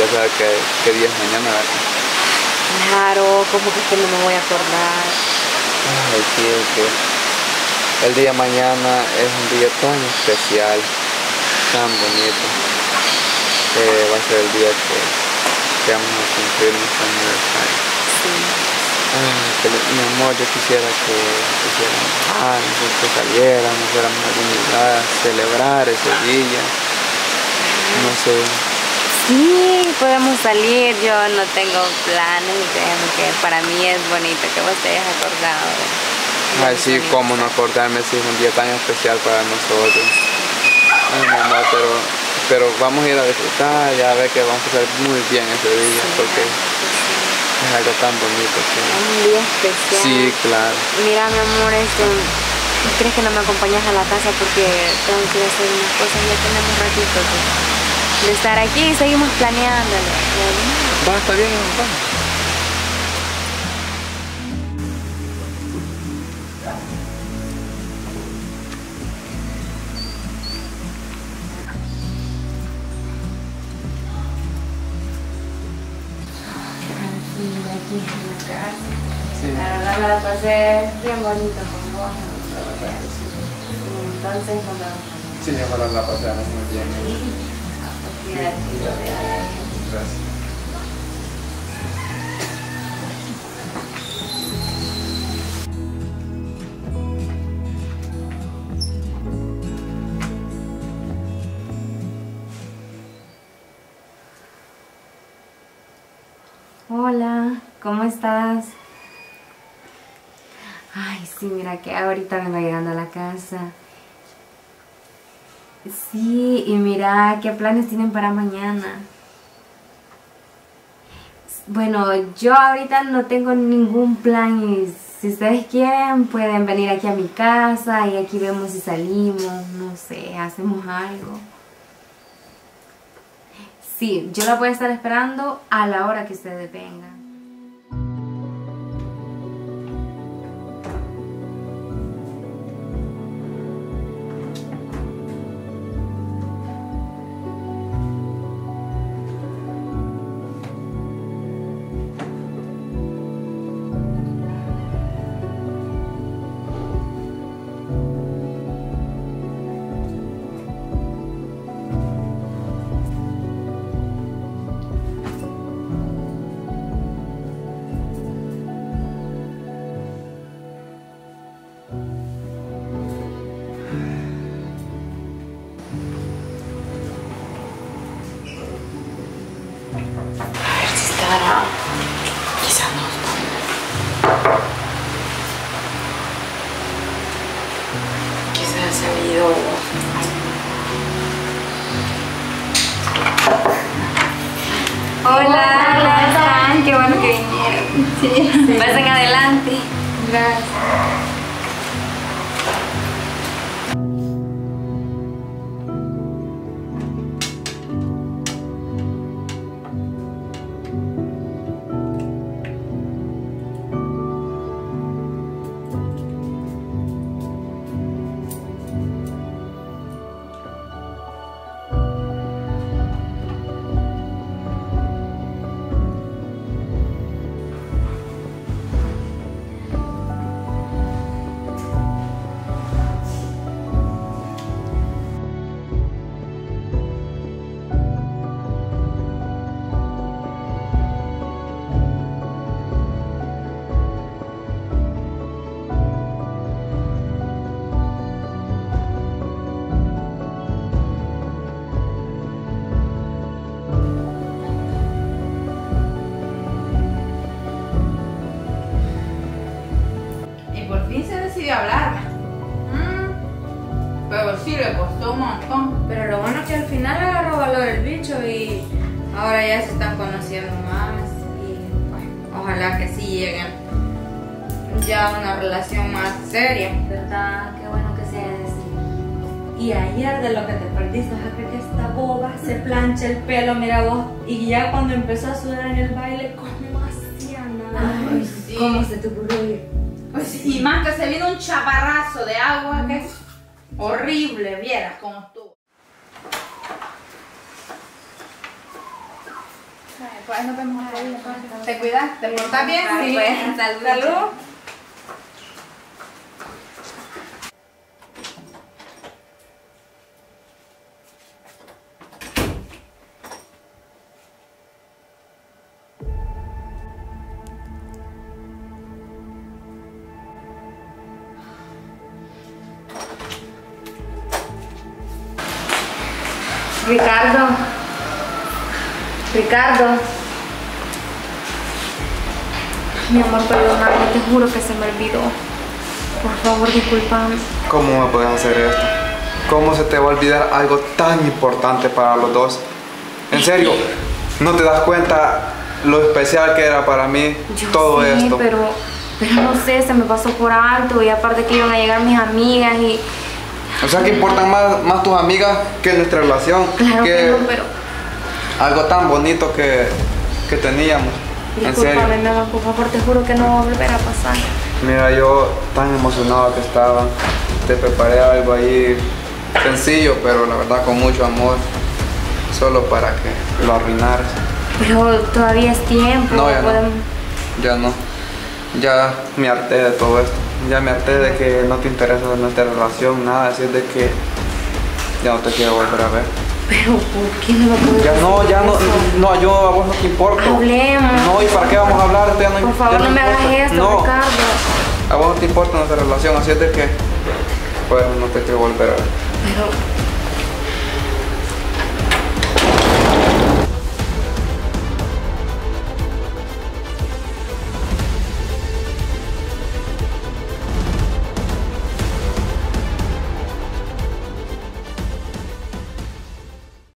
ya sabes qué día es mañana, ¿verdad? Claro, como que no me voy a acordar. Ay, sí, es que el día de mañana es un día tan especial, tan bonito, que va a ser el día que vamos a cumplir nuestro aniversario. Sí. Mi amor, yo quisiera que hiciéramos algo, que saliéramos, fuéramos a algún lugar, celebrar ese día, no sé. Sí, podemos salir, yo no tengo planes, créeme que para mí es bonito que vos te hayas acordado. Ay, sí, cómo no acordarme si es un día tan especial para nosotros. Ay, mi amor, pero vamos a ir a disfrutar, ya a ver que vamos a pasar muy bien ese día, Sí, porque es algo tan bonito. es un día especial. Sí, claro. Mira, mi amor, ¿crees que no me acompañas a la casa? Porque tengo que ir a hacer unas cosas, ya tenemos ratito de estar aquí y seguimos planeándolo. Va, está bien, vamos. Aquí en la casa. Sí. La verdad me la pasé bien bonito con vos. Entonces nos vemos. Sí, ojalá la pasemos muy bien. Gracias. Hola, ¿cómo estás? Ay, sí, mira que ahorita vengo llegando a la casa. Sí, y mira, ¿qué planes tienen para mañana? Bueno, yo ahorita no tengo ningún plan y si ustedes quieren pueden venir aquí a mi casa y aquí vemos si salimos, no sé, hacemos algo. Sí, yo la voy a estar esperando a la hora que ustedes vengan. Quizás no. Quizás se ha ido. Hola, ¿cómo están? Qué bueno que vinieron. Sí. Pasen adelante. Gracias. decidió hablarme. Pero sí le costó un montón. Pero lo bueno es que al final agarró valor el bicho y ahora ya se están conociendo más. Y bueno, ojalá que sí lleguen ya a una relación más seria. ¿Verdad? Qué bueno que sea así. Y ayer de lo que te perdiste, a creer que esta boba se plancha el pelo, mira vos. Y ya cuando empezó a sudar en el baile, ¿cómo hacía nada? Ay, sí. ¿Cómo se te ocurrió ir? Pues, y más que se vino un chaparrazo de agua que es horrible, vieras cómo estuvo. Pues nos vemos otro día. Pues. ¿Te cuidas? ¿Te portas bien? Va, Sí. pues, salud. Salud. Ricardo. Ricardo. Mi amor, perdóname, te juro que se me olvidó. Por favor, discúlpame. ¿Cómo me puedes hacer esto? ¿Cómo se te va a olvidar algo tan importante para los dos? En serio, ¿no te das cuenta lo especial que era para mí Yo todo sé, esto? pero no sé, se me pasó por alto y aparte que iban a llegar mis amigas y... O sea, que importan más tus amigas que nuestra relación. Claro que no, pero... Algo tan bonito que teníamos. En serio. Discúlpame, mi amor, por favor, te juro que no va a volver a pasar. Mira, yo tan emocionado que estaba. Te preparé algo ahí sencillo, pero la verdad con mucho amor. Solo para que lo arruinaras. Pero todavía es tiempo. No, ya no. podemos- Ya no. Ya me harté de todo esto. Ya me harté de que no te interesa nuestra relación, nada. Así es de que ya no te quiero volver a ver. Pero, ¿por qué no lo puedo Ya no, decir ya no, eso? no, yo a vos no te importo. Hablemos. No, ¿y para qué vamos a hablar? Esto ya no, Por favor, ya no me hagas importa. esto, No, Ricardo. a vos no te importa nuestra relación, así es de que pues no te quiero volver a ver. Pero